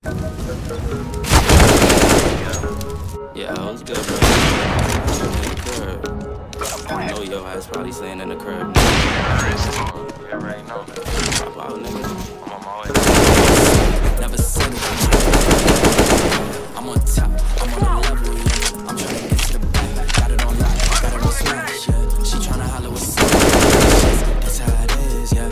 Yeah, it was good, bro. I know your ass probably staying in the crib. You already know. Pop out, nigga. I'm on my way. Never said it. I'm on top, I'm on the level, yeah. I'm trying to get to the back. Got it on lock, got it on smash, yeah. She tryna holler what's up. That's how it is, yeah.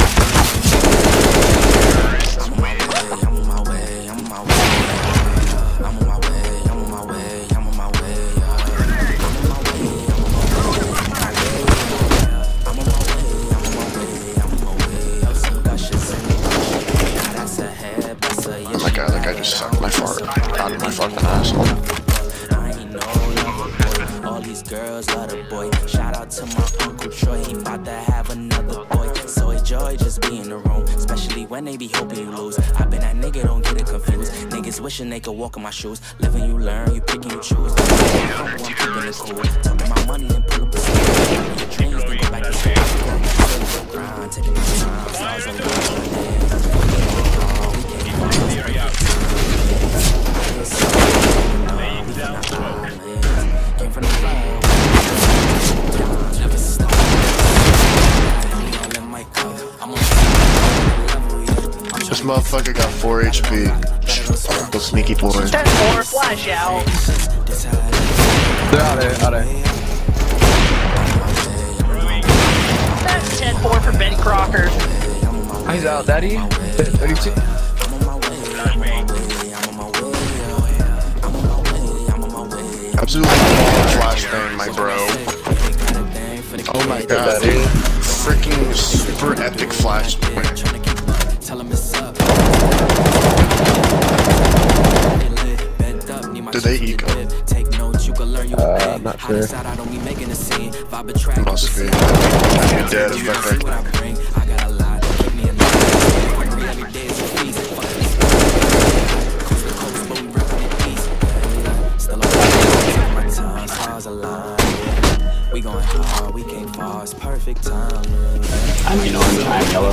I'm on my way, I'm on my way, I'm on my way. I'm on my way, I'm on my way, I'm on my way, yeah. I'm on my way, I'm on my way, I'm on my way, I'm on my way, I'm on my way. I still got shit in me. That's a head, that's a yeah. That guy just sucked my fart out of my fucking asshole. I ain't no lover boy. All these girls love the boy. Shout out to my Uncle Troy. He about to have another boy. So enjoy just being in the room, especially when they be hoping you lose. I been that nigga, don't get it confused. Niggas wishing they could walk in my shoes. Living you learn, you pick and you choose. I'm keeping it cool. Talking my money and pull up a sleeve. Your dreams, then go back to school. Grind, taking my time. Stars are This motherfucker got 4 HP. The sneaky boy. 10-4, flash out. They're out there. That's 10-4 for Ben Crocker. He's out, daddy. 32. Absolutely flash bang, my bro. Oh my god, dude. Freaking super epic flash bang. Did they eco? I'm not sure. Must be. I'd be dead if that thing. We going hard, we came far, it's perfect time. I mean, on time, yellow.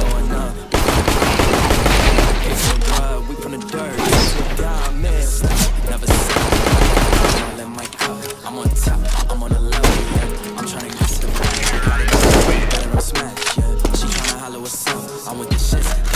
We from the dirt, never I'm on top, I'm on the level, yeah. I'm trying to get to the back. Got it on smash, yeah. She trying to holler what's up. I'm with the shit.